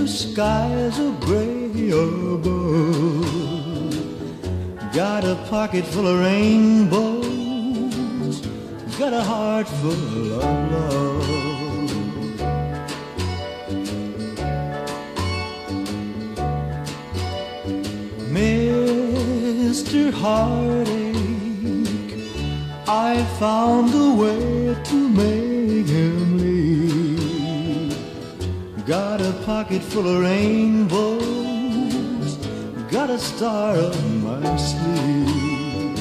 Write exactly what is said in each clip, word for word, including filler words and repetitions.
blue skies are gray above. Got a pocket full of rainbows, got a heart full of love. Mister Heartache, I found a way to make him leave. Got a pocket full of rainbows, got a star up my sleeve.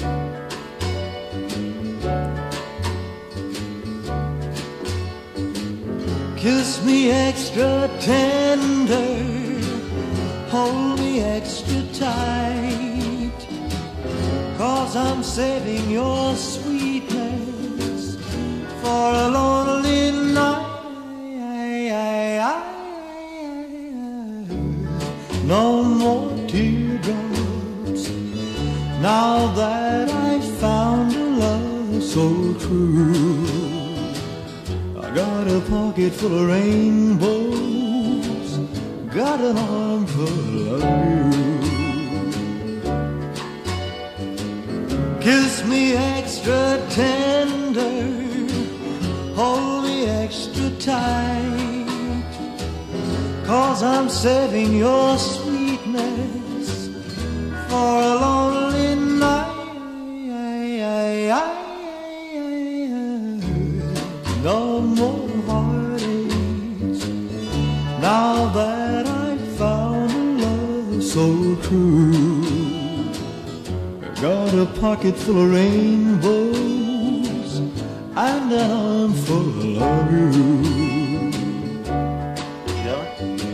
Kiss me extra tender, hold me extra tight, 'cause I'm saving your sweetness for a lonely night. No more teardrops, now that I found a love so true. I got a pocket full of rainbows, got an arm full of you. Kiss me extra tender, hold me extra tight, 'cause I'm saving your sweetness for a lonely night. No more heartaches, now that I've found a love so true. I got a pocket full of rainbows and an arm full of you. Yeah.